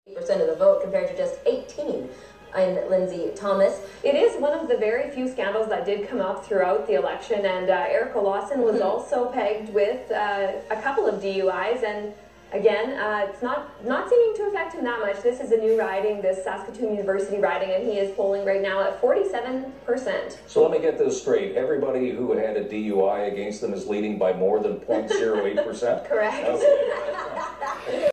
% of the vote compared to just 18 in Lindsay Thomas. It is one of the very few scandals that did come up throughout the election, and Eric Olauson was also pegged with a couple of DUIs, and again, it's not seeming to affect him that much. This is a new riding, this Saskatoon University riding, and he is polling right now at 47%. So let me get this straight. Everybody who had a DUI against them is leading by more than 0.08%? Correct. Okay.